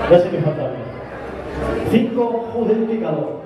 Ya sé que falta bien. 5, justificador.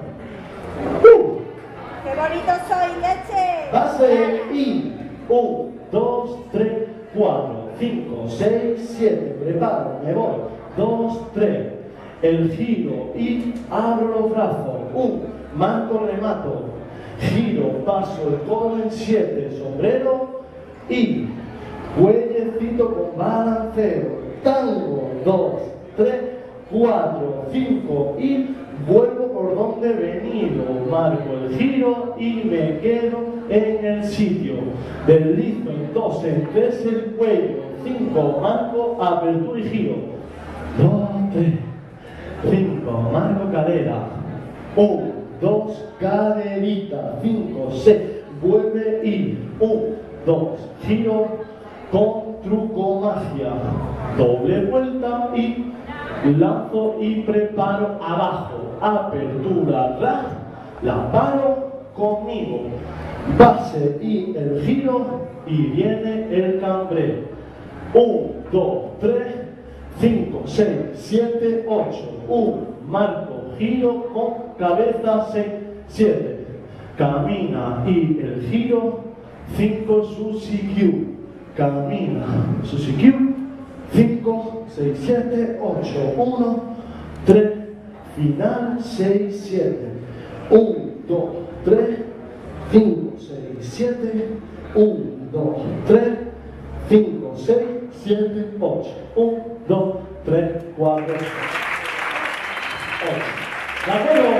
¡Qué bonito soy, leche! Base y 1, 2, 3, 4, 5, 6, 7. Preparo, me voy. 2, 3. El giro y abro los brazos. 1, marco, remato. Giro, paso el codo en 7. Sombrero y cuellecito con balanceo. Tango, 2, 3, 4, 5 y vuelvo por donde he venido, marco el giro y me quedo en el sitio. Deslizo en 2, en 3 el cuello, 5, marco, apertura y giro. 2, 3, 5, marco cadera. 1, 2, caderita. 5, 6, vuelve y 1, 2, giro con truco magia. Doble vuelta y lanzo y preparo abajo, apertura, ras, la paro conmigo, base y el giro y viene el cambré. 1, 2, 3, 5, 6, 7, 8, 1, marco, giro con cabeza, 6, 7, camina y el giro, 5, Susi Q, camina, Susi Q, 5, 6, 7, 8, 1, 3, final, 6, 7, 1, 2, 3, 5, 6, 7, 1, 2, 3, 5, 6, 7, 8, 1, 2, 3, 4, 8. ¿De acuerdo?